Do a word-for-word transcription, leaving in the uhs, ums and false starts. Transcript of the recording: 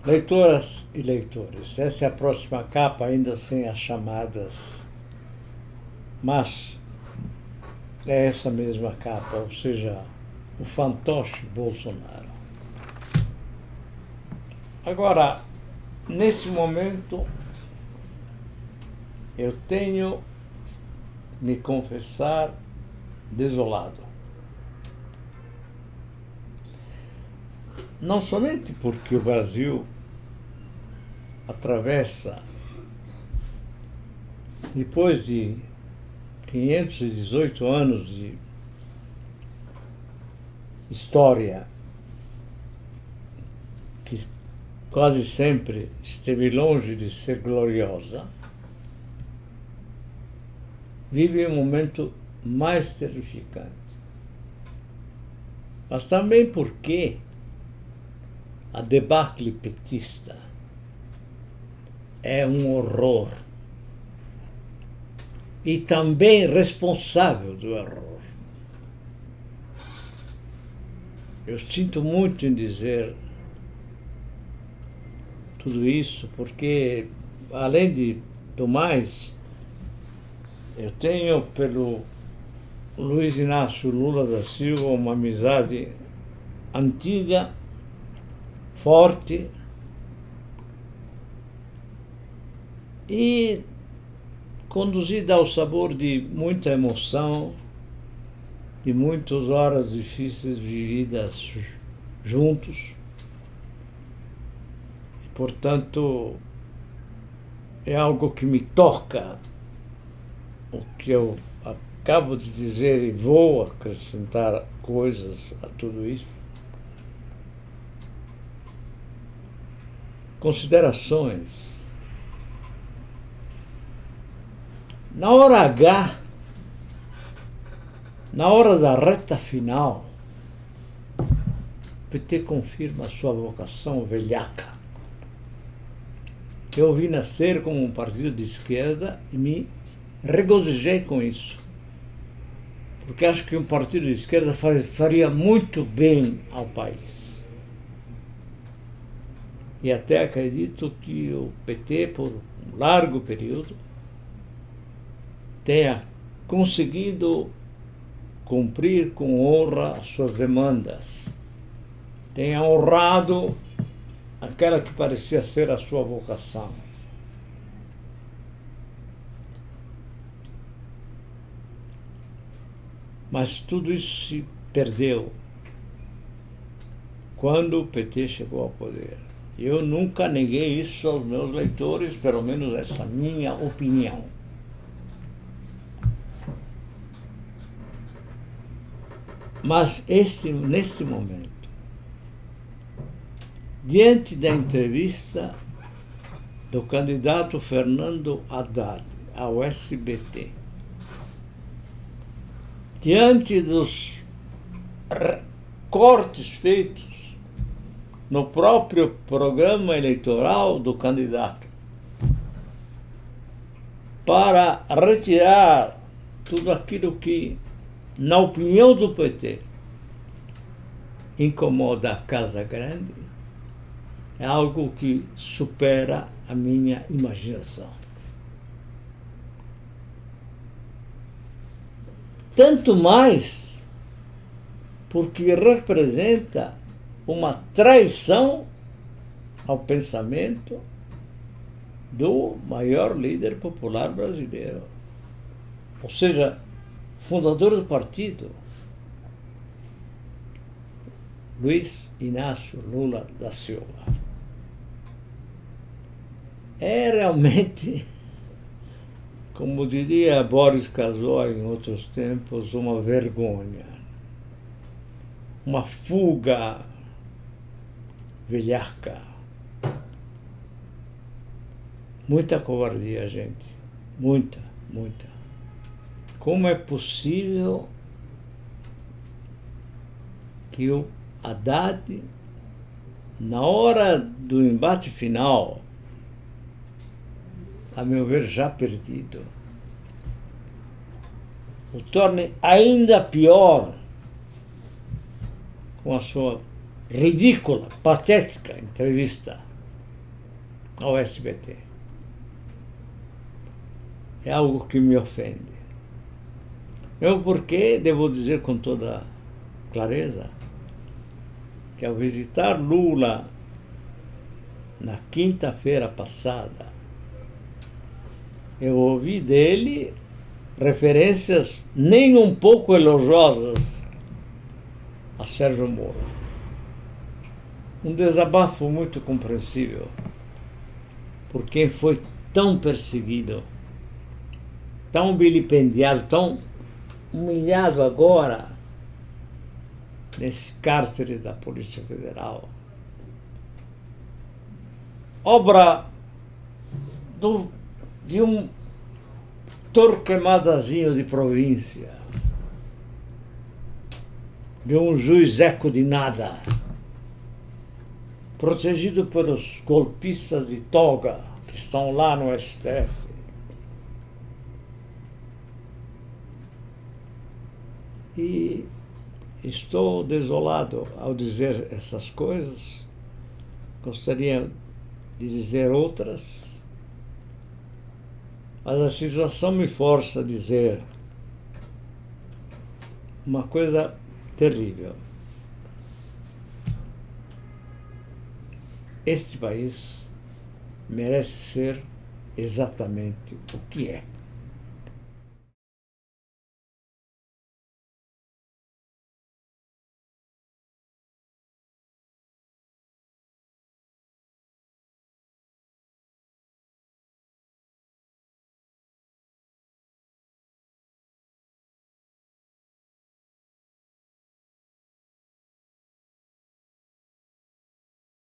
Leitoras e leitores, essa é a próxima capa, ainda sem as chamadas, mas é essa mesma capa, ou seja, o fantoche Bolsonaro. Agora, nesse momento, eu tenho me confessar desolado. Não somente porque o Brasil atravessa, depois de quinhentos e dezoito anos de história, que quase sempre esteve longe de ser gloriosa, vive um momento mais terrificante. Mas também porque a debacle petista é um horror e também responsável do horror. Eu sinto muito em dizer tudo isso, porque, além de, do mais, eu tenho pelo Luiz Inácio Lula da Silva uma amizade antiga, forte, e conduzida ao sabor de muita emoção, de muitas horas difíceis vividas juntos. E, portanto, é algo que me toca, o que eu acabo de dizer, e vou acrescentar coisas a tudo isso. Considerações. Na hora H, na hora da reta final, o P T confirma a sua vocação velhaca. Eu vi nascer como um partido de esquerda e me regozijei com isso, porque acho que um partido de esquerda faria muito bem ao país. E até acredito que o P T, por um largo período, tenha conseguido cumprir com honra as suas demandas, tenha honrado aquela que parecia ser a sua vocação. Mas tudo isso se perdeu quando o P T chegou ao poder. Eu nunca neguei isso aos meus leitores, pelo menos essa minha opinião. Mas este, neste momento, diante da entrevista do candidato Fernando Haddad ao S B T, diante dos cortes feitos no próprio programa eleitoral do candidato, para retirar tudo aquilo que, na opinião do P T, incomoda a Casa Grande, é algo que supera a minha imaginação. Tanto mais porque representa uma traição ao pensamento do maior líder popular brasileiro, ou seja, fundador do partido, Luiz Inácio Lula da Silva. É realmente, como diria Boris Casoy em outros tempos, uma vergonha, uma fuga velhaca. Muita covardia, gente. Muita, muita. Como é possível que o Haddad, na hora do embate final, a meu ver já perdido, o torne ainda pior com a sua ridícula, patética entrevista ao S B T. É algo que me ofende. Eu, porque, devo dizer com toda clareza, que ao visitar Lula na quinta-feira passada, eu ouvi dele referências nem um pouco elogiosas a Sérgio Moro. Um desabafo muito compreensível por quem foi tão perseguido, tão vilipendiado, tão humilhado agora nesse cárcere da Polícia Federal. Obra do, de um Torquemadazinho de província, de um juiz eco de nada, protegido pelos golpistas de toga que estão lá no S T F. E estou desolado ao dizer essas coisas. Gostaria de dizer outras, mas a situação me força a dizer uma coisa terrível. Este país merece ser exatamente o que é.